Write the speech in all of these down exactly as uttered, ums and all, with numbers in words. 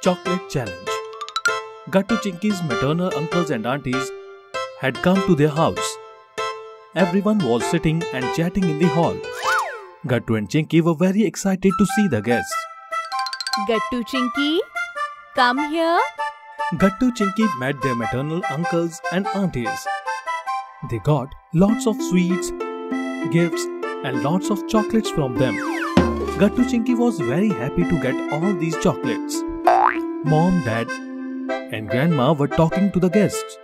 Chocolate Challenge. Gattu Chinky's maternal uncles and aunties had come to their house. Everyone was sitting and chatting in the hall. Gattu and Chinky were very excited to see the guests. Gattu Chinky, come here. Gattu Chinky met their maternal uncles and aunties. They got lots of sweets, gifts and lots of chocolates from them. Gattu Chinky was very happy to get all these chocolates. Mom, Dad and Grandma were talking to the guests.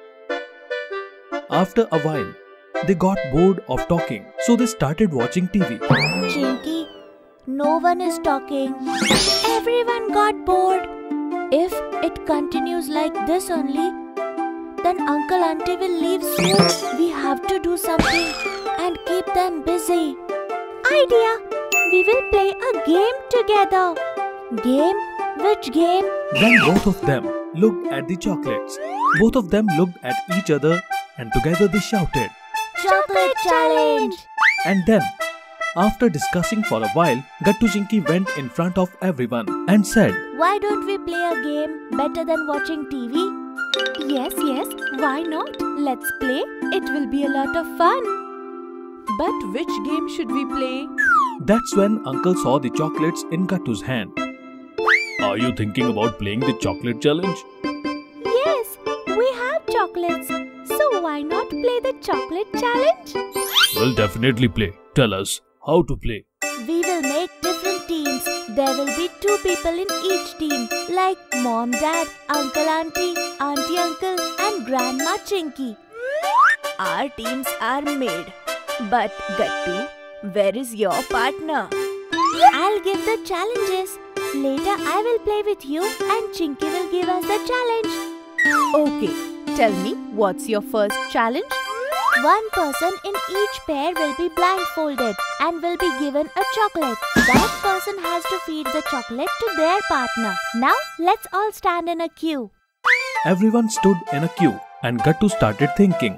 After a while, they got bored of talking, so they started watching T V. Chinky, no one is talking. Everyone got bored. If it continues like this only, then Uncle Auntie will leave soon. We have to do something and keep them busy. Idea! We will play a game together. Game? Which game? Then both of them looked at the chocolates. Both of them looked at each other and together they shouted, Chocolate Challenge! And then, after discussing for a while, Gattu Chinky went in front of everyone and said, Why don't we play a game better than watching T V? Yes, yes, why not? Let's play. It will be a lot of fun. But which game should we play? That's when Uncle saw the chocolates in Gattu's hand. Are you thinking about playing the chocolate challenge? Yes, we have chocolates. So why not play the chocolate challenge? We'll definitely play. Tell us how to play. We will make different teams. There will be two people in each team, like Mom, Dad, Uncle, Auntie, Auntie, Uncle and Grandma Chinky. Our teams are made. But Gattu, where is your partner? I'll give the challenges. Later I will play with you and Chinky will give us the challenge. Okay, tell me, what's your first challenge? One person in each pair will be blindfolded and will be given a chocolate. That person has to feed the chocolate to their partner. Now, let's all stand in a queue. Everyone stood in a queue and Gattu started thinking.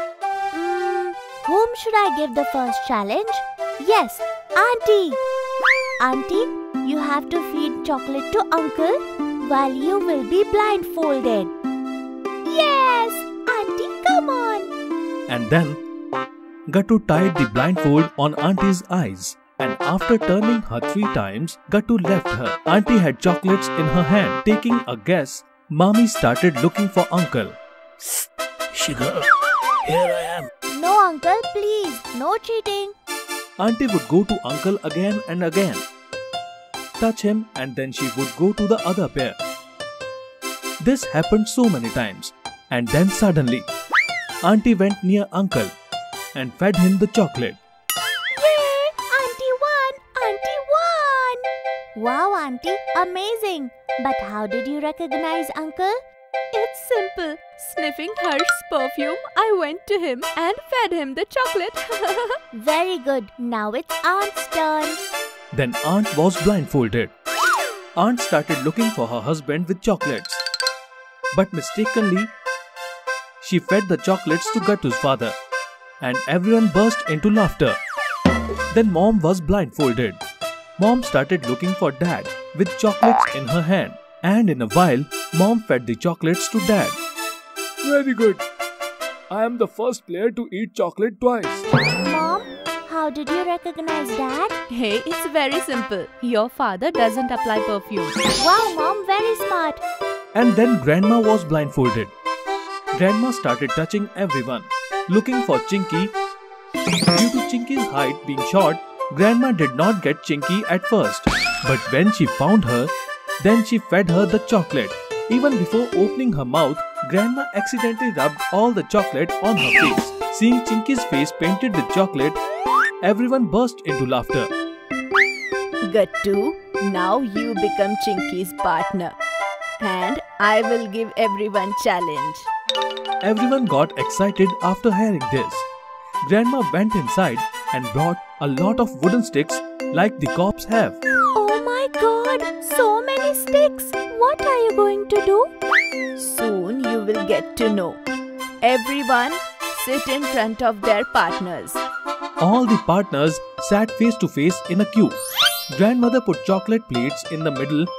Mm, whom should I give the first challenge? Yes, Auntie. Auntie, you have to feed chocolate to Uncle while you will be blindfolded. Yes, Auntie, come on. And then, Gattu tied the blindfold on Auntie's eyes. And after turning her three times, Gattu left her. Auntie had chocolates in her hand. Taking a guess, Mommy started looking for Uncle. Sugar, here I am. No, Uncle, please. No cheating. Auntie would go to Uncle again and again, touch him, and then she would go to the other pair. This happened so many times. And then suddenly, Auntie went near Uncle and fed him the chocolate. Yay! Auntie won! Auntie won! Wow, Auntie, amazing! But how did you recognize Uncle? It's simple. Sniffing Harsh's perfume, I went to him and fed him the chocolate. Very good. Now it's Aunt's turn. Then Aunt was blindfolded. Aunt started looking for her husband with chocolates. But mistakenly, she fed the chocolates to Gattu's father. And everyone burst into laughter. Then Mom was blindfolded. Mom started looking for Dad with chocolates in her hand. And in a while, Mom fed the chocolates to Dad. Very good. I am the first player to eat chocolate twice. Mom, how did you recognize Dad? Hey, it's very simple. Your father doesn't apply perfume. Wow, Mom, very smart. And then Grandma was blindfolded. Grandma started touching everyone, looking for Chinky. Due to Chinky's height being short, Grandma did not get Chinky at first. But when she found her, then she fed her the chocolate. Even before opening her mouth, Grandma accidentally rubbed all the chocolate on her face. Seeing Chinky's face painted with chocolate, everyone burst into laughter. Gattu, now you become Chinky's partner. And I will give everyone challenge. Everyone got excited after hearing this. Grandma went inside and brought a lot of wooden sticks like the cops have. Oh my God, so many sticks. What are you going to do? Soon you will get to know. Everyone sit in front of their partners. All the partners sat face to face in a queue. Grandmother put chocolate plates in the middle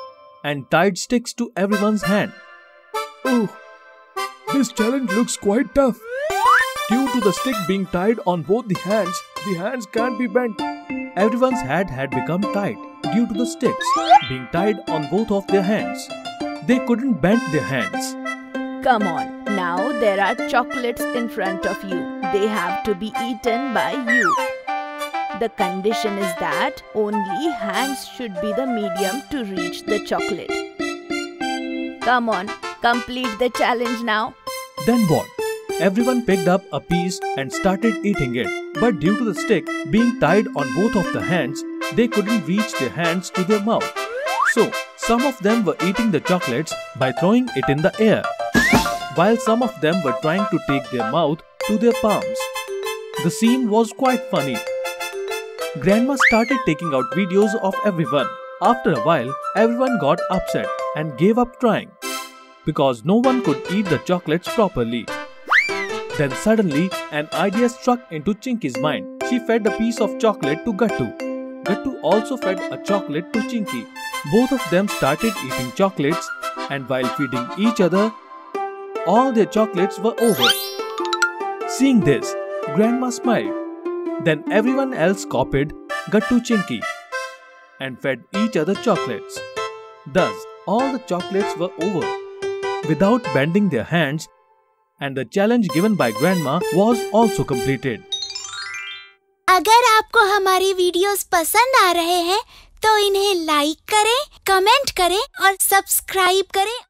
and tied sticks to everyone's hand. Oh, this challenge looks quite tough. Due to the stick being tied on both the hands, the hands can't be bent. Everyone's head had become tight due to the sticks being tied on both of their hands. They couldn't bend their hands. Come on, now there are chocolates in front of you. They have to be eaten by you. The condition is that only hands should be the medium to reach the chocolate. Come on, complete the challenge now. Then what? Everyone picked up a piece and started eating it. But due to the stick being tied on both of the hands, they couldn't reach their hands to their mouth. So, some of them were eating the chocolates by throwing it in the air, while some of them were trying to take their mouth to their palms. The scene was quite funny. Grandma started taking out videos of everyone. After a while, everyone got upset and gave up trying because no one could eat the chocolates properly. Then suddenly, an idea struck into Chinky's mind. She fed a piece of chocolate to Gattu. Gattu also fed a chocolate to Chinky. Both of them started eating chocolates, and while feeding each other, all their chocolates were over. Seeing this, Grandma smiled. Then everyone else copied Gattu Chinky and fed each other chocolates. Thus, all the chocolates were over without bending their hands, and the challenge given by Grandma was also completed. अगर आपको हमारी videos पसंद आ रहे हैं तो इन्हें like करें, comment करें और सब्सक्राइब करें